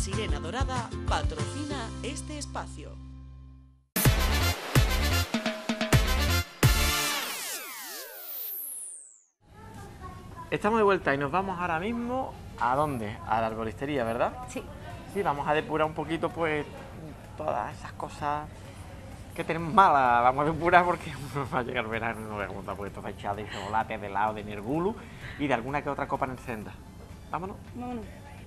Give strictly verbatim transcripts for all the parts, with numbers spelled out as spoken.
Sirena Dorada patrocina este espacio. Estamos de vuelta y nos vamos ahora mismo, ¿a dónde? A la arboristería, ¿verdad? Sí. Sí, vamos a depurar un poquito, pues, todas esas cosas que tenemos malas. Vamos a depurar porque nos va a llegar el verano y no veamos cómo está puesto fechado de chocolate, de helado, de nergulu y de alguna que otra copa en senda. Vámonos. Vámonos.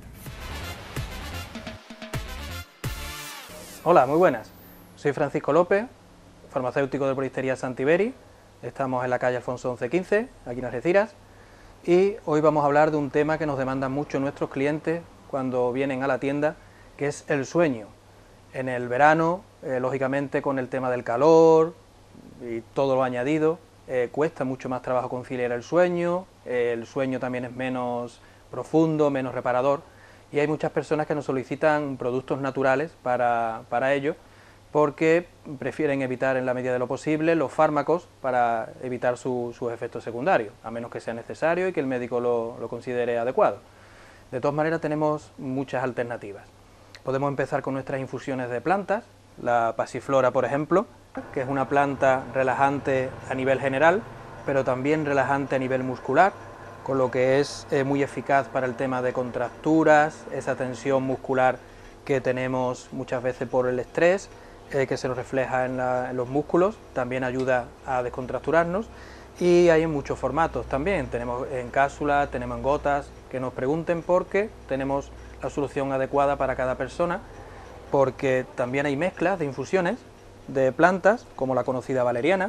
Hola, muy buenas. Soy Francisco López, farmacéutico de Arboristería Santiberi. Estamos en la calle Alfonso once quince, aquí en Algeciras. Y hoy vamos a hablar de un tema que nos demandan mucho nuestros clientes cuando vienen a la tienda, que es el sueño. En el verano, eh, lógicamente con el tema del calor y todo lo añadido, eh, cuesta mucho más trabajo conciliar el sueño, eh, el sueño también es menos profundo, menos reparador, y hay muchas personas que nos solicitan productos naturales para, para ello, porque prefieren evitar en la medida de lo posible los fármacos para evitar su, sus efectos secundarios, a menos que sea necesario y que el médico lo, lo considere adecuado. De todas maneras tenemos muchas alternativas. Podemos empezar con nuestras infusiones de plantas, la pasiflora por ejemplo, que es una planta relajante a nivel general, pero también relajante a nivel muscular, con lo que es eh, muy eficaz para el tema de contracturas, esa tensión muscular que tenemos muchas veces por el estrés, eh, que se nos refleja en, la, en los músculos, también ayuda a descontracturarnos, y hay en muchos formatos también, tenemos en cápsula, tenemos en gotas, que nos pregunten porque tenemos la solución adecuada para cada persona, porque también hay mezclas de infusiones de plantas, como la conocida valeriana,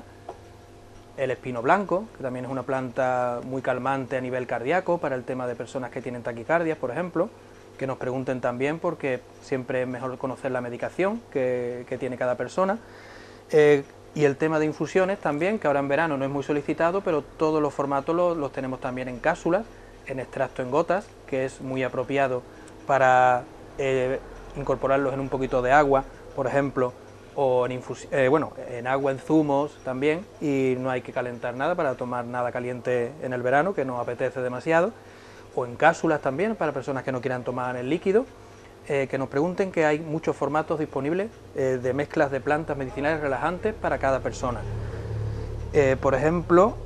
el espino blanco, que también es una planta muy calmante a nivel cardíaco para el tema de personas que tienen taquicardias, por ejemplo, que nos pregunten también porque siempre es mejor conocer la medicación que, que tiene cada persona. Eh, y el tema de infusiones también, que ahora en verano no es muy solicitado, pero todos los formatos los, los tenemos también en cápsulas, en extracto en gotas, que es muy apropiado para eh, incorporarlos en un poquito de agua, por ejemplo, o en, eh, bueno, en agua en zumos también, y no hay que calentar nada para tomar nada caliente en el verano, que nos apetece demasiado, o en cápsulas también para personas que no quieran tomar el líquido, eh, que nos pregunten, que hay muchos formatos disponibles eh, de mezclas de plantas medicinales relajantes para cada persona. Eh, por ejemplo,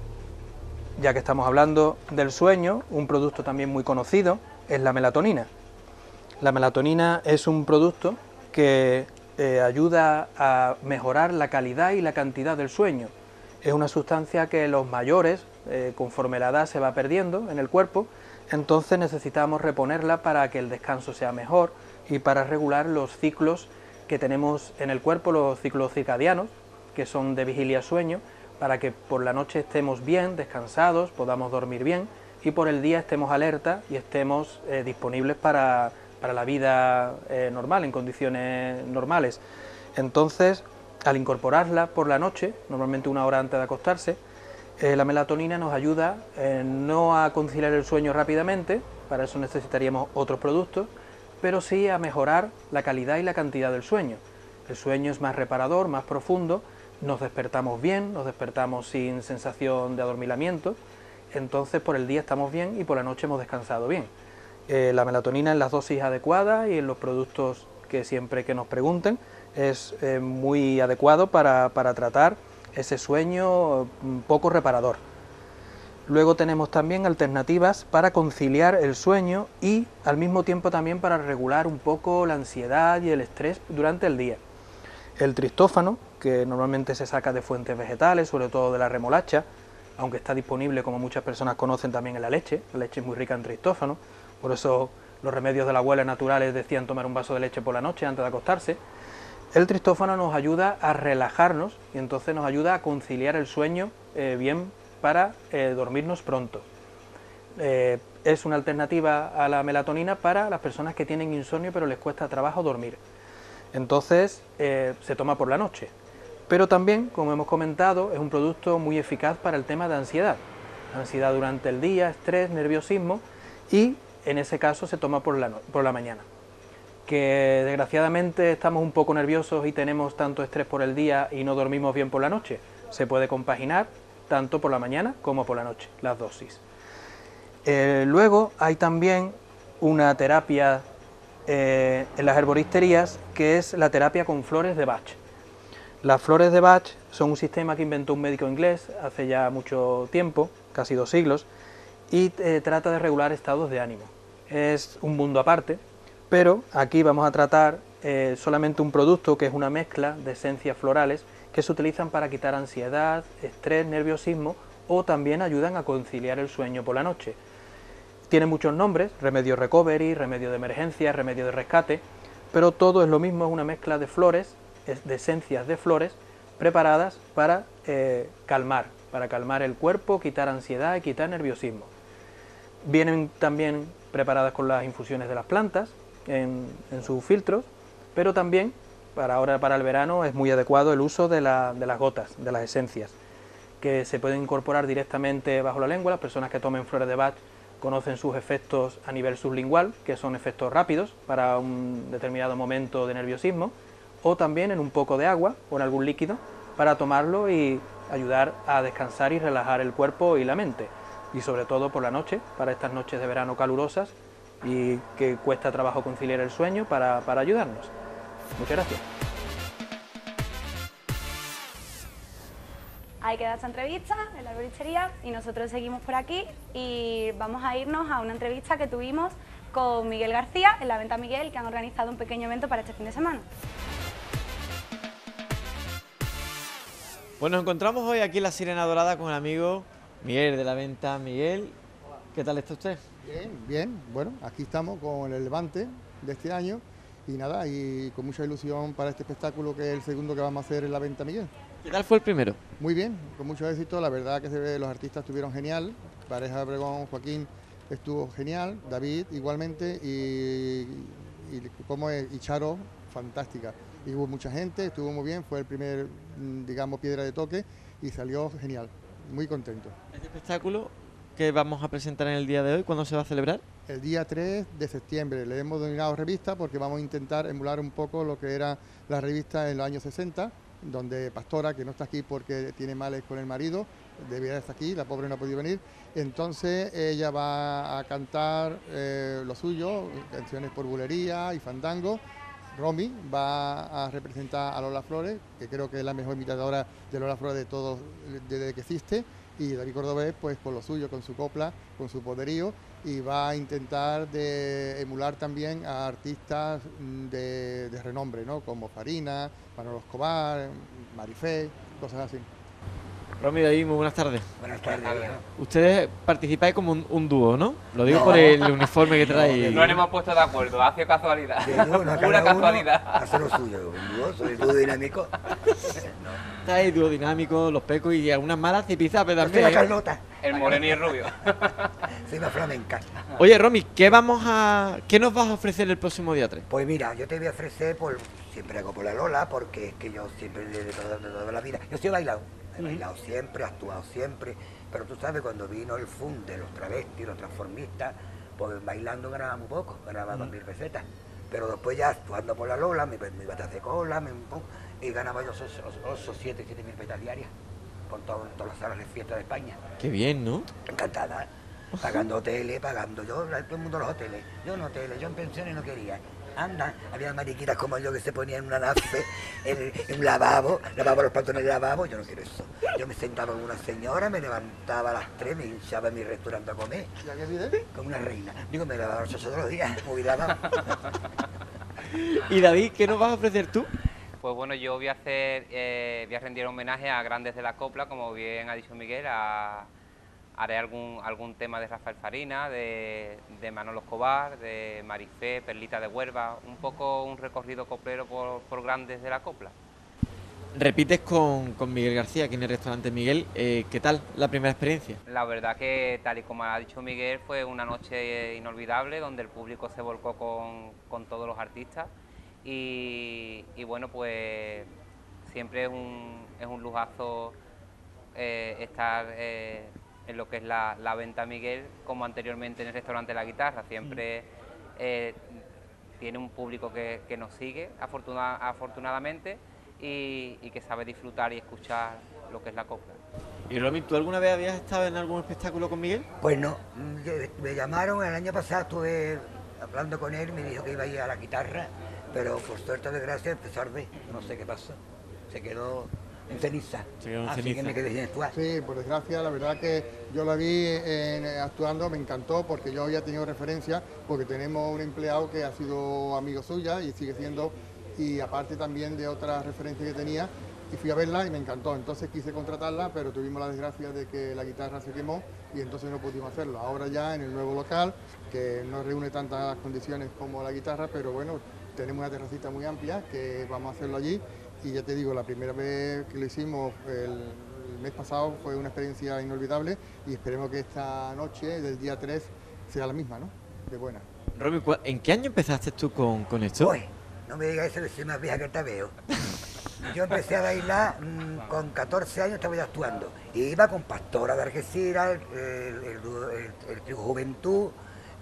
ya que estamos hablando del sueño, un producto también muy conocido es la melatonina. La melatonina es un producto que eh, ayuda a mejorar la calidad y la cantidad del sueño. Es una sustancia que los mayores, eh, conforme la edad se va perdiendo en el cuerpo, entonces necesitamos reponerla para que el descanso sea mejor y para regular los ciclos que tenemos en el cuerpo, los ciclos circadianos, que son de vigilia-sueño, para que por la noche estemos bien, descansados, podamos dormir bien, y por el día estemos alerta y estemos eh, disponibles para, para la vida eh, normal, en condiciones normales. Entonces, al incorporarla por la noche, normalmente una hora antes de acostarse, eh, la melatonina nos ayuda eh, no a conciliar el sueño rápidamente, para eso necesitaríamos otros productos, pero sí a mejorar la calidad y la cantidad del sueño. El sueño es más reparador, más profundo, nos despertamos bien, nos despertamos sin sensación de adormilamiento, entonces por el día estamos bien y por la noche hemos descansado bien. Eh, la melatonina en las dosis adecuadas y en los productos que siempre que nos pregunten es eh, muy adecuado para, para tratar ese sueño poco reparador. Luego tenemos también alternativas para conciliar el sueño y al mismo tiempo también para regular un poco la ansiedad y el estrés durante el día. El tristófano, que normalmente se saca de fuentes vegetales, sobre todo de la remolacha, aunque está disponible, como muchas personas conocen, también en la leche. La leche es muy rica en tristófano, por eso los remedios de la abuela naturales decían tomar un vaso de leche por la noche antes de acostarse. El tristófano nos ayuda a relajarnos y entonces nos ayuda a conciliar el sueño eh, bien para eh, dormirnos pronto. Eh, es una alternativa a la melatonina para las personas que tienen insomnio pero les cuesta trabajo dormir. Entonces eh, se toma por la noche. Pero también, como hemos comentado, es un producto muy eficaz para el tema de ansiedad. Ansiedad durante el día, estrés, nerviosismo, y en ese caso se toma por la, no- por la mañana. Que desgraciadamente estamos un poco nerviosos y tenemos tanto estrés por el día y no dormimos bien por la noche, se puede compaginar tanto por la mañana como por la noche, las dosis. Eh, luego hay también una terapia eh, en las herboristerías, que es la terapia con flores de Bach. Las flores de Bach son un sistema que inventó un médico inglés hace ya mucho tiempo, casi dos siglos, y eh, trata de regular estados de ánimo. Es un mundo aparte, pero aquí vamos a tratar eh, solamente un producto que es una mezcla de esencias florales que se utilizan para quitar ansiedad, estrés, nerviosismo, o también ayudan a conciliar el sueño por la noche. Tiene muchos nombres: remedio recovery, remedio de emergencia, remedio de rescate, pero todo es lo mismo, es una mezcla de flores, de esencias de flores preparadas para eh, calmar, para calmar el cuerpo, quitar ansiedad y quitar nerviosismo. Vienen también preparadas con las infusiones de las plantas en, en sus filtros, pero también para ahora, para el verano, es muy adecuado el uso de, la, de las gotas, de las esencias, que se pueden incorporar directamente bajo la lengua. Las personas que tomen flores de Bach conocen sus efectos a nivel sublingual, que son efectos rápidos para un determinado momento de nerviosismo, o también en un poco de agua o en algún líquido para tomarlo y ayudar a descansar y relajar el cuerpo y la mente, y sobre todo por la noche, para estas noches de verano calurosas y que cuesta trabajo conciliar el sueño, para, para ayudarnos. Muchas gracias. Ahí queda esta entrevista en la herboristería y nosotros seguimos por aquí y vamos a irnos a una entrevista que tuvimos con Miguel García en la Venta Miguel, que han organizado un pequeño evento para este fin de semana. Pues nos encontramos hoy aquí en la Sirena Dorada con el amigo Miguel de la Venta Miguel. ¿Qué tal está usted? Bien, bien. Bueno, aquí estamos con el Levante de este año y nada, y con mucha ilusión para este espectáculo que es el segundo que vamos a hacer en la Venta Miguel. ¿Qué tal fue el primero? Muy bien, con mucho éxito. La verdad que se ve, los artistas estuvieron genial. Pareja Obregón, Joaquín estuvo genial, David igualmente y, y, como es, y Charo, fantástica. Y hubo mucha gente, estuvo muy bien, fue el primer, digamos, piedra de toque y salió genial, muy contento. ¿Este espectáculo que vamos a presentar en el día de hoy, cuándo se va a celebrar? El día tres de septiembre. Le hemos denominado revista porque vamos a intentar emular un poco lo que era la revista en los años sesenta, donde Pastora, que no está aquí porque tiene males con el marido, debería estar aquí, la pobre no ha podido venir, entonces ella va a cantar eh, lo suyo, canciones por bulería y fandango. Romy va a representar a Lola Flores, que creo que es la mejor imitadora de Lola Flores de todos desde que existe, y David Cordobés pues con lo suyo, con su copla, con su poderío, y va a intentar de emular también a artistas de, de renombre, ¿no? Como Farina, Manolo Escobar, Marifé, cosas así. Romy, David, muy buenas tardes. Buenas tardes. Ustedes participáis como un, un dúo, ¿no? Lo digo no. por el uniforme que trae. No nos hemos puesto de acuerdo, ha sido casualidad. Una casualidad. Hace lo suyo, un dúo, soy dúo dinámico. No. Estáis dúo dinámico, los pecos y algunas malas zipizapas también. Soy la Carlota. El moreno y el rubio. Soy la flamenca. Oye, Romy, ¿qué vamos a, qué nos vas a ofrecer el próximo día tres? Pues mira, yo te voy a ofrecer, por, siempre hago por la Lola, porque es que yo siempre, de toda, de toda la vida, yo soy bailado. He bailado siempre, he actuado siempre, pero tú sabes, cuando vino el fun de los travestis, los transformistas, pues bailando ganaba muy poco, ganaba dos mil pesetas. Pero después ya actuando por la Lola, me, me iba a hacer cola, me, y ganaba yo ocho, siete, siete mil pesetas diarias, con todo, todas las salas de fiesta de España. Qué bien, ¿no? Encantada, pagando hoteles, pagando yo, todo el mundo los hoteles. Yo en hoteles, yo en pensiones no quería. Anda, había mariquitas como yo que se ponían en una nave, en, en un lavabo, lavaba los platos en el lavabo, yo no quiero eso. Yo me sentaba con una señora, me levantaba a las tres, me hinchaba en mi restaurante a comer, como una reina. Digo, me lavaba los ocho todos los días, muy lavado. Y David, ¿qué nos vas a ofrecer tú? Pues bueno, yo voy a hacer, eh, voy a rendir homenaje a grandes de la copla, como bien ha dicho Miguel, a... Haré algún, algún tema de Rafael Farina, de, de Manolo Escobar, de Marifé, Perlita de Huelva, un poco un recorrido coplero por, por grandes de la copla. Repites con, con Miguel García, aquí en el restaurante Miguel. Eh, ¿Qué tal la primera experiencia? La verdad que, tal y como ha dicho Miguel, fue una noche inolvidable, donde el público se volcó con, con todos los artistas. Y, y bueno, pues siempre es un, es un lujazo eh, estar... Eh, en lo que es la, la Venta Miguel, como anteriormente en el restaurante La Guitarra. Siempre eh, tiene un público que, que nos sigue, afortuna, afortunadamente, y, y que sabe disfrutar y escuchar lo que es la copla. Y Romy, ¿tú alguna vez habías estado en algún espectáculo con Miguel? Pues no, me llamaron el año pasado, estuve hablando con él, me dijo que iba a ir a la guitarra, pero por suerte o desgracia empezó a arder, no sé qué pasó, se quedó en ceniza. Se quedó en Así ceniza. que me quedé sin actuar. Sí, por desgracia, la verdad que yo la vi en- actuando, me encantó porque yo había tenido referencia, porque tenemos un empleado que ha sido amigo suya y sigue siendo, y aparte también de otras referencias que tenía, y fui a verla y me encantó. Entonces quise contratarla, pero tuvimos la desgracia de que la guitarra se quemó y entonces no pudimos hacerlo. Ahora ya en el nuevo local, que no reúne tantas condiciones como la guitarra, pero bueno, tenemos una terracita muy amplia que vamos a hacerlo allí. Y ya te digo, la primera vez que lo hicimos el, el mes pasado fue una experiencia inolvidable y esperemos que esta noche del día tres sea la misma, ¿no? De buena. Romy, ¿cu- ¿en qué año empezaste tú con, con esto? Uy, no me digas eso, que soy más vieja que te veo. Yo empecé a bailar mmm, con catorce años, estaba ya actuando. Y iba con Pastora de Algeciras, el, el, el, el, el Trío Juventud,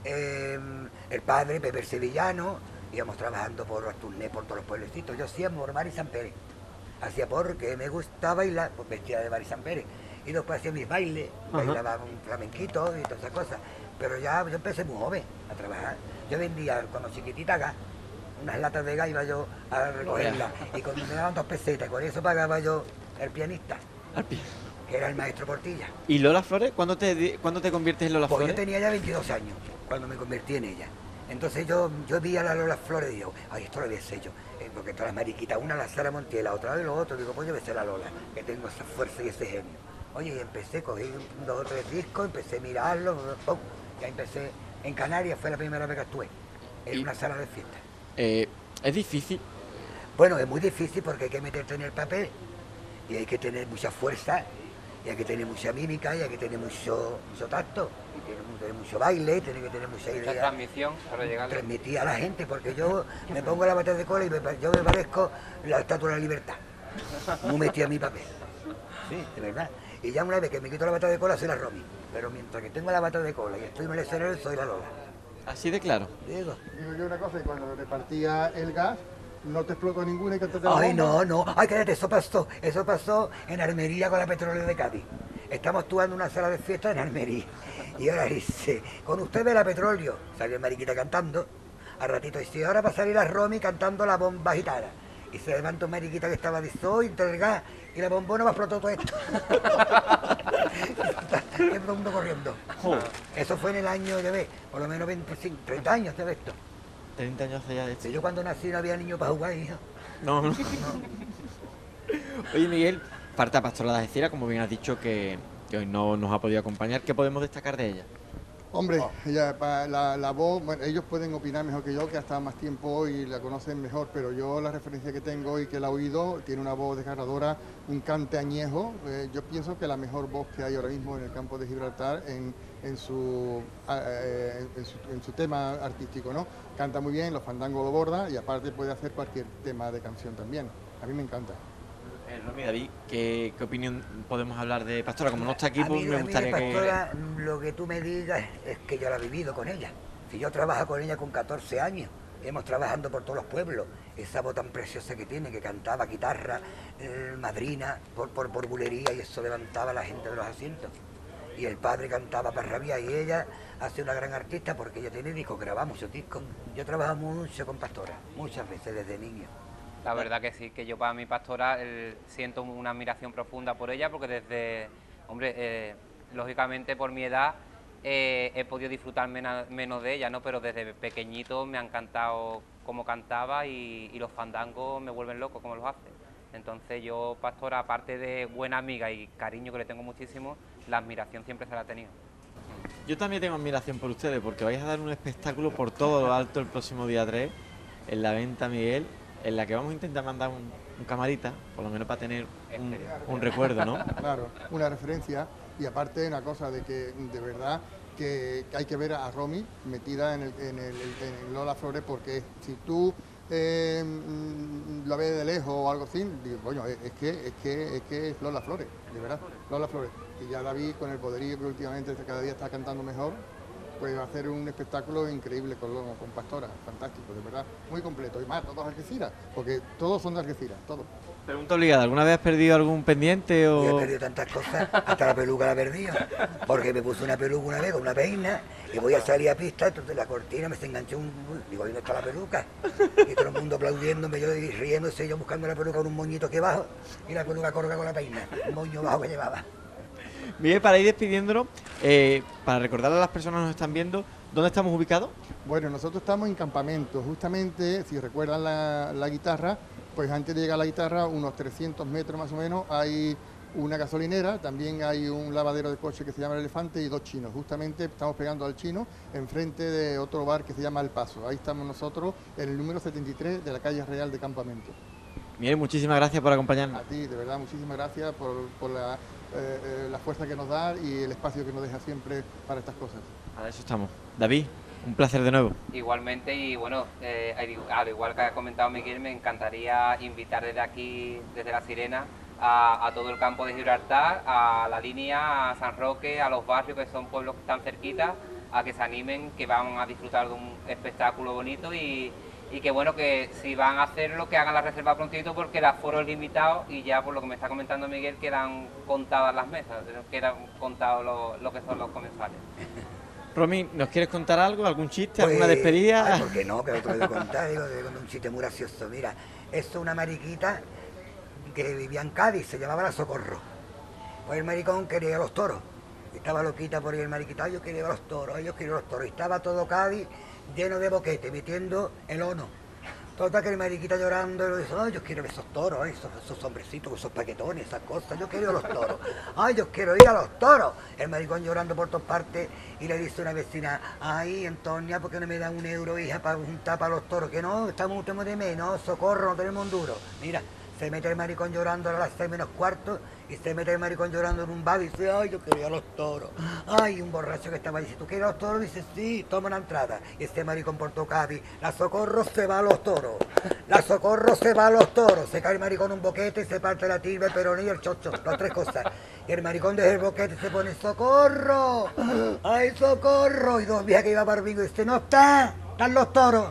eh, el padre Pepe Sevillano, íbamos trabajando por Asturné, por todos los pueblecitos. Yo hacía por Mari San Pérez. Hacía porque me gustaba bailar, pues vestía de Mari San Pérez. Y después hacía mis bailes, Ajá. bailaba un flamenquito y todas esas cosas. Pero ya yo empecé muy joven a trabajar. Yo vendía cuando chiquitita gas, unas latas de gas iba yo a recogerlas. Y cuando me daban dos pesetas, con eso pagaba yo el pianista, Al pie. que era el maestro Portilla. ¿Y Lola Flores? ¿Cuándo te, di- ¿cuándo te conviertes en Lola Pues yo Flores? tenía ya veintidós años cuando me convertí en ella. Entonces yo, yo vi a la Lola Flores y digo, ay, esto lo voy a hacer yo. Eh, porque todas las mariquitas, una la Sara Montiel, la otra de lo otro, digo, pues yo voy a ser la Lola, que tengo esa fuerza y ese genio. Oye, y empecé, cogí dos o tres discos, empecé a mirarlos, pum, ya empecé. En Canarias fue la primera vez que actué, en Y- una sala de fiesta. Eh, es difícil. Bueno, es muy difícil porque hay que meterte en el papel y hay que tener mucha fuerza y hay que tener mucha mímica y hay que tener mucho, mucho tacto y tiene que tener mucho baile, tiene que tener mucha Mucha idea. transmisión para llegar. Transmitir a la gente porque yo me pongo la bata de cola y me pa- yo me parezco la estatua de la libertad. Muy metí a mi papel. Sí, de verdad. Y ya una vez que me quito la bata de cola soy la Romy. Pero mientras que tengo la bata de cola y estoy en el escenario soy la Lola. Así de claro. Digo. Digo yo una cosa, y cuando repartía el gas, no te explotó ninguno y que te Ay, no, no. Ay, cállate, eso pasó. Eso pasó en Armería con la Petróleo de Cádiz. Estamos actuando en una sala de fiesta en Armería. Y ahora dice, con usted ve la Petróleo. Salió el mariquita cantando. Al ratito dice, ahora va a salir la Romy cantando la bomba gitana. Y se levanta un mariquita que estaba de soy entre el gas y la bombona va a explotar todo esto. Y todo el mundo corriendo. Eso fue en el año, ya ves, por lo menos veinticinco, treinta años de esto. treinta años hace ya de esto. Si yo cuando nací no había niños para jugar, hijo. No, no. Oye, Miguel, falta Pastora de Algeciras, como bien has dicho, que, que hoy no nos ha podido acompañar. ¿Qué podemos destacar de ella? Hombre, ella, pa- la, la voz, bueno, ellos pueden opinar mejor que yo, que ha estado más tiempo y la conocen mejor, pero yo la referencia que tengo y que la he oído, tiene una voz desgarradora, un cante añejo. Eh, yo pienso que la mejor voz que hay ahora mismo en el campo de Gibraltar en, en, su, eh, en, su, en su tema artístico, ¿no? Canta muy bien, los fandangos lo borda y aparte puede hacer cualquier tema de canción también. A mí me encanta. Eh, Romy, David, ¿qué, ¿qué opinión podemos hablar de Pastora? Como no está aquí, A pues mí- me a mí de gustaría que... Pastora, lo que tú me digas es que yo la he vivido con ella. Si yo trabajo con ella con catorce años, hemos trabajando por todos los pueblos. Esa voz tan preciosa que tiene, que cantaba guitarra, eh, madrina, por, por, por bulería, y eso levantaba a la gente de los asientos. Y el padre cantaba para rabiar, y ella hace una gran artista porque ella tiene discos, graba muchos discos. Yo trabajo mucho con Pastora, muchas veces desde niño. La verdad que sí, que yo para mi Pastora el- siento una admiración profunda por ella, porque desde, hombre, eh, lógicamente por mi edad eh, he podido disfrutar mena- menos de ella, ¿no? Pero desde pequeñito me ha encantado cómo cantaba y, y los fandangos me vuelven loco como los hace. Entonces yo, Pastora, aparte de buena amiga y cariño que le tengo muchísimo, la admiración siempre se la ha tenido. Yo también tengo admiración por ustedes, porque vais a dar un espectáculo por todo lo alto el próximo día tres, en la Venta Miguel, en la que vamos a intentar mandar un, un camarita, por lo menos para tener un, un recuerdo, ¿no? Claro, una referencia y aparte una cosa de que de verdad que, que hay que ver a Romy metida en el, en el, en el Lola Flores, porque si tú eh, mm, la ves de lejos o algo así, digo, coño, es, es que es que es que es Lola Flores, de verdad, Lola Flores. Y ya David con el poderío que últimamente cada día está cantando mejor, pues va a ser un espectáculo increíble con, lo- con Pastora, fantástico, de verdad, muy completo. Y más, todos Algeciras, porque todos son de Algeciras, todos. Pregunta obligada, ¿alguna vez has perdido algún pendiente Yo he o...? perdido tantas cosas, hasta la peluca la he perdido, porque me puse una peluca una vez con una peina y voy a salir a pista, entonces la cortina me se enganchó un... Digo, ¿dónde está la peluca? Y todo el mundo aplaudiéndome, yo riéndose, yo buscando la peluca con un moñito que bajo y la peluca colgada con la peina, un moño bajo que llevaba. Miguel, para ir despidiéndonos, eh, para recordarle a las personas que nos están viendo, ¿dónde estamos ubicados? Bueno, nosotros estamos en campamento, justamente, si recuerdan la, la guitarra, pues antes de llegar a la guitarra, unos trescientos metros más o menos, hay una gasolinera, también hay un lavadero de coche que se llama El Elefante y dos chinos. Justamente estamos pegando al chino enfrente de otro bar que se llama El Paso. Ahí estamos nosotros en el número setenta y tres de la calle Real de Campamento. Miguel, muchísimas gracias por acompañarnos. A ti, de verdad, muchísimas gracias por, por la, eh, eh, la fuerza que nos da y el espacio que nos deja siempre para estas cosas. Para eso estamos. David, un placer de nuevo. Igualmente, y bueno, eh, al igual que ha comentado Miguel, me encantaría invitar desde aquí, desde La Sirena, a, a todo el campo de Gibraltar, a la línea, a San Roque, a los barrios que son pueblos que están cerquitas, a que se animen, que van a disfrutar de un espectáculo bonito y, y que bueno, que si van a hacerlo, que hagan la reserva prontito porque el aforo es limitado y ya por lo que me está comentando Miguel quedan contadas las mesas, quedan contados lo, lo que son los comensales. Romy, ¿nos quieres contar algo? ¿Algún chiste? Pues, ¿Alguna despedida? Ay, ¿por qué no? Que lo tengo que contar, digo, de un chiste muy gracioso. Mira, esto es una mariquita que vivía en Cádiz, se llamaba La Socorro. Pues el maricón quería ir a los toros. Estaba loquita por ir el mariquita, ay, yo quería ir a los toros, ay, yo quería ir a los toros. Y estaba todo Cádiz lleno de boquete, metiendo el ono. Total que el mariquita llorando y lo dice, ay, yo quiero ver esos toros, ay, esos, esos hombrecitos, esos paquetones, esas cosas, yo quiero ir a los toros, ay, yo quiero ir a los toros. El maricón llorando por todas partes y le dice una vecina, ay, Antonia, ¿por qué no me dan un euro, hija, para juntar para los toros? Que no, estamos un de menos, socorro, no tenemos un duro. Mira, se mete el maricón llorando a las seis menos cuarto y se mete el maricón llorando en un bar y dice, ay, yo quiero ir a los toros. Ay, un borracho que estaba dice, ¿tú quieres ir a los toros? Dice, sí, toma una entrada. Y este maricón por Cádiz, la Socorro se va a los toros. La Socorro se va a los toros. Se cae el maricón un boquete y se parte la tibia, el peroné y el chocho, las tres cosas. Y el maricón desde el boquete se pone, ¡socorro! ¡Ay, socorro! Y dos días que iba para Bingo y dice, no está, están los toros.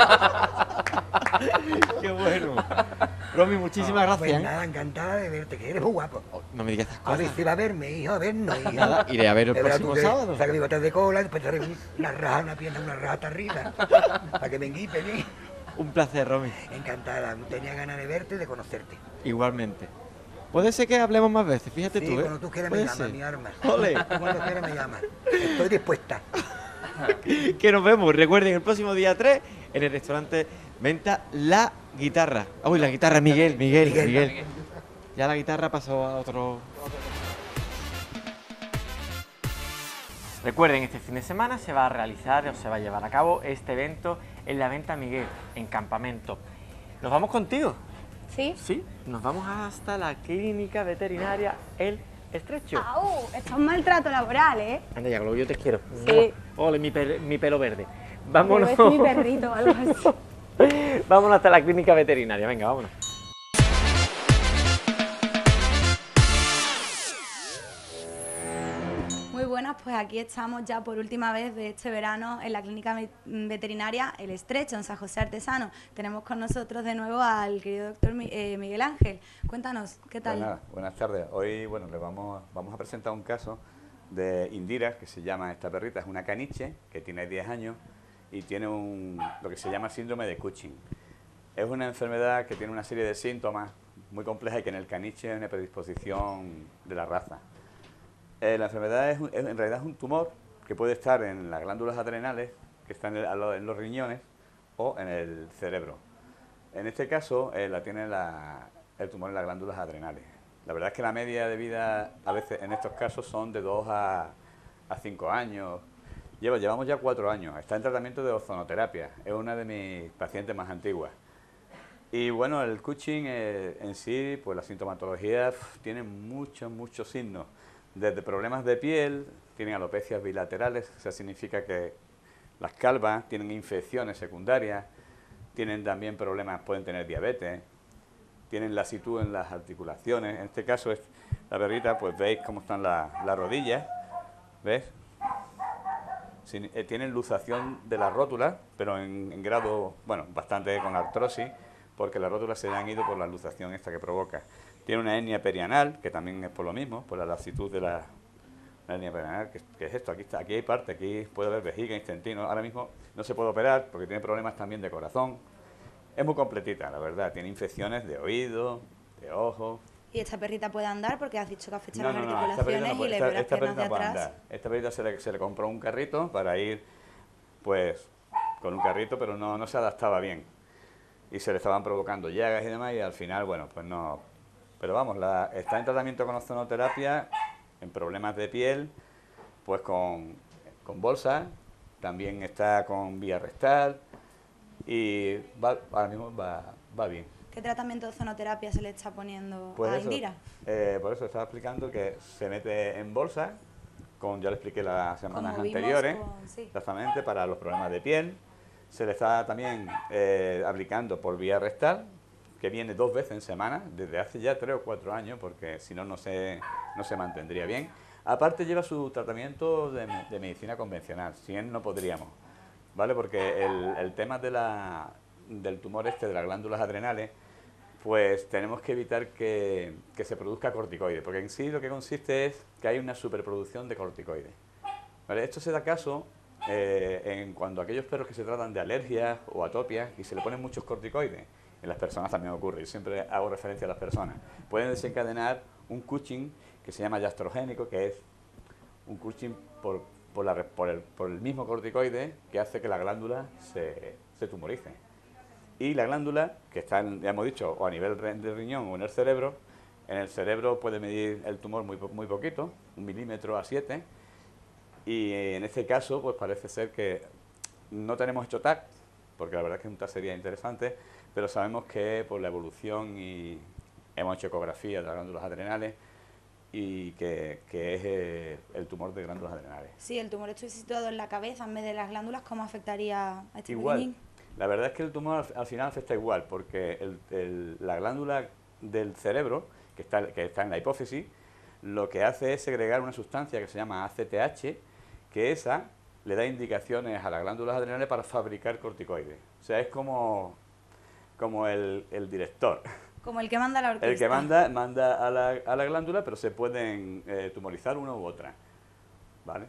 ¡Qué bueno! Romy, muchísimas gracias. Pues ¿eh? nada, encantada de verte, que eres muy guapo. No me digas estas A ver cosas. si va a verme, hijo, a vernos, hijo. Nada, iré a ver el De verdad, próximo tú que sábado. saca mi botas de cola, después te haré una raja, una pierna, una raja hasta arriba, para que me enguipen, ¿eh? Un placer, Romy. Encantada, tenía ganas de verte y de conocerte. Igualmente. Puede ser que hablemos más veces, fíjate Sí, tú, ¿eh? cuando tú quieras me Puede llamas, ser. mi arma. Ole. Tú cuando quieras me llamas. Estoy dispuesta. Que nos vemos. Recuerden, el próximo día tres en el restaurante Venta La Guitarra. Uy, la guitarra, Miguel, Miguel, Miguel. Miguel. Ya la guitarra pasó a otro... Recuerden, este fin de semana se va a realizar o se va a llevar a cabo este evento en la Venta Miguel, en Campamento. ¿Nos vamos contigo? ¿Sí? Sí, nos vamos hasta la clínica veterinaria El Estrecho. ¡Au! Esto es maltrato laboral, ¿eh? Anda ya, Globo, yo te quiero. Sí. Ole, mi, per- mi pelo verde. Pero Vámonos. es mi perrito o algo así. Vámonos hasta la clínica veterinaria, venga, vámonos. Muy buenas, pues aquí estamos ya por última vez de este verano en la clínica ve- veterinaria El Estrecho, en San José Artesano. Tenemos con nosotros de nuevo al querido doctor Mi- eh, Miguel Ángel. Cuéntanos, ¿qué tal? Pues nada, buenas tardes. Hoy, bueno, le vamos, vamos a presentar un caso de Indira, que se llama esta perrita, es una caniche que tiene diez años y tiene un, lo que se llama síndrome de Cushing. Es una enfermedad que tiene una serie de síntomas muy complejas y que en el caniche es una predisposición de la raza. Eh, la enfermedad es, un- es- en realidad es un tumor que puede estar en las glándulas adrenales, que están en, el- a lo- en los riñones o en el cerebro. En este caso, eh, la tiene la- el tumor en las glándulas adrenales. La verdad es que la media de vida, a veces en estos casos, son de dos a cinco años. Lleva, llevamos ya cuatro años. Está en tratamiento de ozonoterapia. Es una de mis pacientes más antiguas. Y bueno, el Cushing eh, en sí, pues la sintomatología pf, tiene muchos, muchos signos. Desde problemas de piel, tienen alopecias bilaterales, o sea, significa que las calvas tienen infecciones secundarias, tienen también problemas, pueden tener diabetes, tienen lasitud en las articulaciones. En este caso, es la perrita, pues veis cómo están la- las rodillas, ¿ves? sin- eh, tienen luxación de la rótula, pero en, en grado, bueno, bastante con artrosis, porque las rótulas se le han ido por la luxación esta que provoca. Tiene una hernia perianal, que también es por lo mismo, por la laxitud de la, la hernia perianal, que, que es esto, aquí, está, aquí hay parte, aquí puede haber vejiga, intestino, ahora mismo no se puede operar porque tiene problemas también de corazón. Es muy completita, la verdad, tiene infecciones de oído, de ojos. ¿Y esta perrita puede andar? Porque has dicho que afecta No, las no, no, esta perrita articulaciones no puede, y le esta, veo las esta piernas perrita de no puede atrás. andar. Esta perrita se le, se le compró un carrito para ir, pues, con un carrito, pero no, no se adaptaba bien. Y se le estaban provocando llagas y demás, y al final, bueno, pues no. Pero vamos, la, está en tratamiento con ozonoterapia, en problemas de piel, pues con, con bolsa, también está con vía rectal, y va, ahora mismo va, va bien. ¿Qué tratamiento de ozonoterapia se le está poniendo Pues a eso, Indira? eh, por eso estaba explicando que se mete en bolsa, con, ya lo expliqué las semanas Como vimos anteriores, con- sí. exactamente, para los problemas de piel. Se le está también eh, aplicando por vía rectal, que viene dos veces en semana, desde hace ya tres o cuatro años, porque si no, no se, no se mantendría bien. Aparte lleva su tratamiento de, me- de medicina convencional, si él no podríamos, ¿vale? Porque el, el tema de la, del tumor este de las glándulas adrenales, pues tenemos que evitar que, que se produzca corticoides, porque en sí lo que consiste es que hay una superproducción de corticoides. ¿Vale? Esto se da caso eh, en cuando aquellos perros que se tratan de alergias o atopias y se le ponen muchos corticoides, en las personas también ocurre, yo siempre hago referencia a las personas, pueden desencadenar un Cushing que se llama iatrogénico, que es un Cushing por, por, la, por, el, por el mismo corticoide que hace que la glándula se, se tumorice. Y la glándula, que está, en, ya hemos dicho, o a nivel re- del riñón o en el cerebro, en el cerebro puede medir el tumor muy, po- muy poquito, un milímetro a siete, y en este caso pues parece ser que no tenemos hecho T A C, porque la verdad es que un T A C sería interesante, pero sabemos que por la evolución y hemos hecho ecografía de las glándulas adrenales y que, que es eh, el tumor de glándulas adrenales. Si el tumor estuviese situado en la cabeza en vez de las glándulas, ¿cómo afectaría a este Igual, pequeñín? la verdad es que el tumor al, al final afecta igual, porque el- el- la glándula del cerebro, que está, que está en la hipófisis, lo que hace es segregar una sustancia que se llama A C T H, que esa le da indicaciones a las glándulas adrenales para fabricar corticoides. O sea, es como, como el, el director. Como el que manda la orquesta. El que manda, manda a la, a la glándula, pero se pueden eh, tumorizar una u otra. ¿Vale?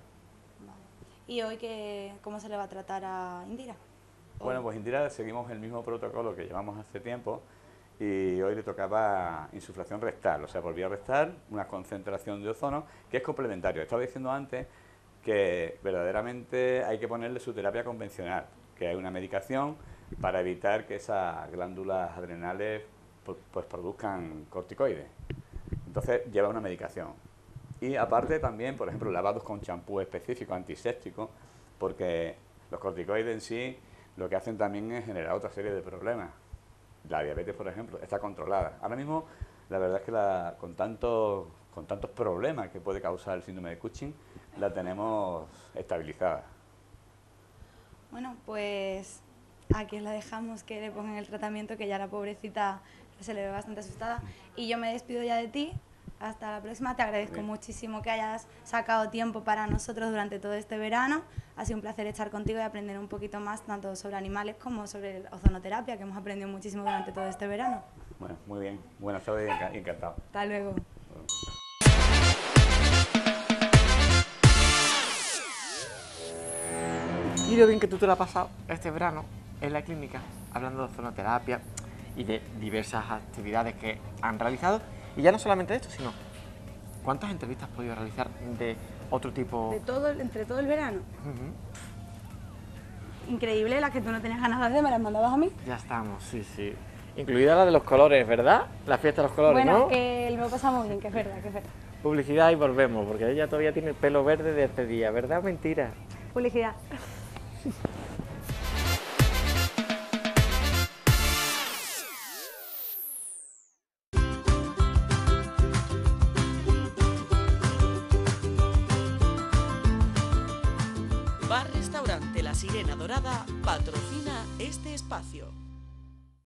¿Y hoy qué, cómo se le va a tratar a Indira? Bueno, pues Indira seguimos el mismo protocolo que llevamos hace tiempo y hoy le tocaba insuflación rectal, o sea, por vía rectal, una concentración de ozono que es complementario. Estaba diciendo antes que verdaderamente hay que ponerle su terapia convencional, que hay una medicación para evitar que esas glándulas adrenales pues, pues produzcan corticoides. Entonces lleva una medicación. Y aparte también, por ejemplo, lavados con champú específico, antiséptico, porque los corticoides en sí lo que hacen también es generar otra serie de problemas. La diabetes, por ejemplo, está controlada. Ahora mismo, la verdad es que la, con, tantos, con tantos problemas que puede causar el síndrome de Cushing, la tenemos estabilizada. Bueno, pues aquí os la dejamos, que le pongan el tratamiento, que ya la pobrecita se le ve bastante asustada. Y yo me despido ya de ti. Hasta la próxima. Te agradezco Bien. muchísimo que hayas sacado tiempo para nosotros durante todo este verano. Ha sido un placer estar contigo y aprender un poquito más tanto sobre animales como sobre la ozonoterapia, que hemos aprendido muchísimo durante todo este verano. Bueno, muy bien. Buenas tardes y enca- encantado. Hasta luego. Y lo bien que tú te lo has pasado este verano en la clínica, hablando de ozonoterapia y de diversas actividades que han realizado. Y ya no solamente de esto, sino ¿cuántas entrevistas has podido realizar de otro tipo? De todo, el- entre todo el verano. Ujú. Increíble, las que tú no tenías ganas de hacer, me las mandabas a mí. Ya estamos, sí, sí. Incluida la de los colores, ¿verdad? La fiesta de los colores, Bueno, ¿no? que lo pasamos bien, que es verdad, que es verdad. Publicidad y volvemos, porque ella todavía tiene el pelo verde de este día, ¿verdad o mentira? Publicidad. Bar Restaurante La Sirena Dorada patrocina este espacio.